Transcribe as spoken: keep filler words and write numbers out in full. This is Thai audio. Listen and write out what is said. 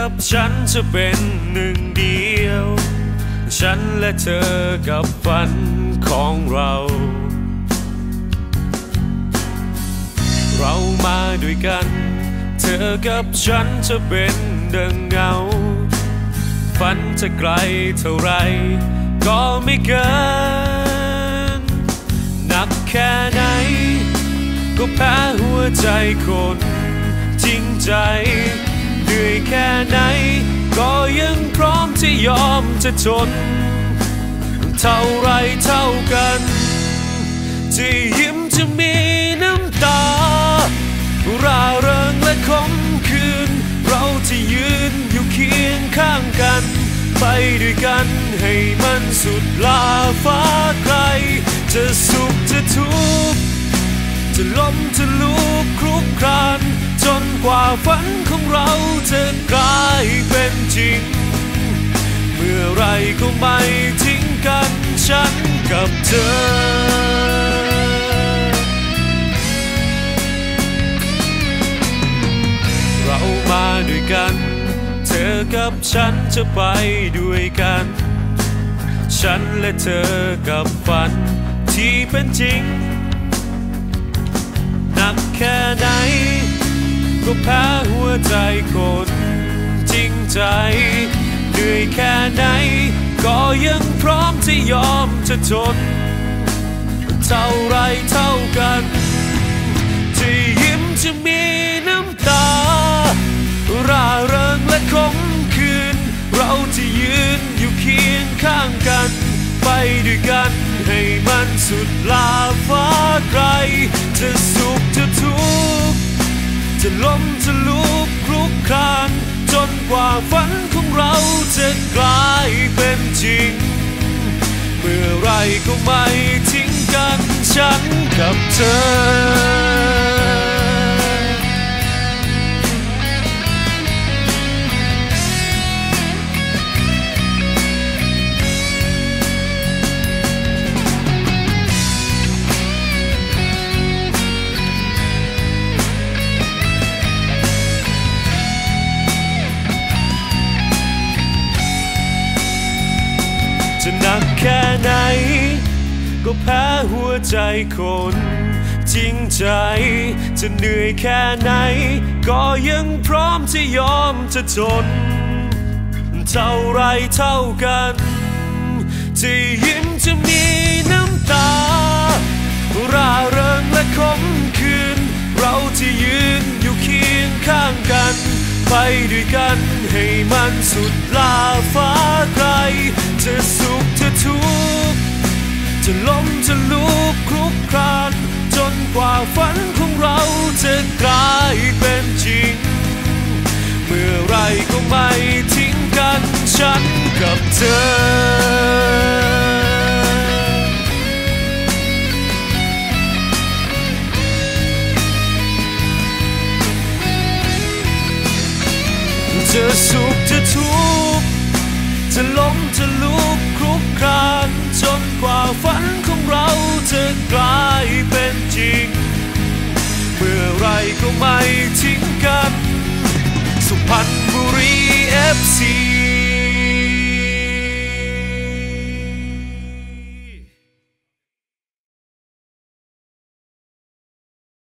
กับฉันจะเป็นหนึ่งเดียวฉันและเธอกับฝันของเราเรามาด้วยกันเธอกับฉันจะเป็นดังเงาฝันจะไกลเท่าไรก็ไม่เกินหนักแค่ไหนก็แพ้หัวใจคนจริงใจเหนื่อยแค่ไหนก็ยังพร้อมที่ยอมจะทนเท่าไรเท่ากันจะยิ้มจะมีน้ำตาร่าเริงและขมขื่นเราจะยืนอยู่เคียงข้างกันไปด้วยกันให้มันสุดลาฟ้าไกลจะสุขจะทุกข์จะล้มจะลุกคลุกคลานจนกว่าฝันของเราจะกลายเป็นจริงเมื่อไรก็ไม่ทิ้งกันฉันกับเธอเรามาด้วยกันเธอกับฉันจะไปด้วยกันฉันและเธอกับฝันที่เป็นจริงหนักแค่ไหนก็แพ้หัวใจคนจริงใจเหนื่อยแค่ไหนก็ยังพร้อมที่ยอมจะทนเท่าไรเท่ากันจะยิ้มจะมีน้ำตาร่าเริงและขมขื่นเราจะยืนอยู่เคียงข้างกันไปด้วยกันให้มันสุดลาฟ้าไกลจะสุขจะทุกข์จะล้มจะลุกคลุกคลานจนกว่าฝันของเราจะกลายเป็นจริงเมื่อไรก็ไม่ทิ้งกันฉันกับเธอจะหนักแค่ไหนก็แพ้หัวใจคนจริงใจจะเหนื่อยแค่ไหนก็ยังพร้อมที่ยอมจะทนเท่าไรเท่ากันจะยิ้มจะมีน้ำตาร่าเริงและขมขื่นเราจะยืนอยู่เคียงข้างกันไปด้วยกันให้มันสุดลาฟ้าไกลจะสุขจะทุกข์จะล้มจะลุกคลุกคลานจนกว่าฝันของเราจะกลายเป็นจริงเมื่อไรก็ไม่ทิ้งกันฉันกับเธอจะสุขจะทุกข์จะล้มจะลุกคลุกคลานจนกว่าฝันของเราจะกลายเป็นจริงเมื่อไรก็ไม่ทิ้งกันสุพรรณบุรี เอฟ ซี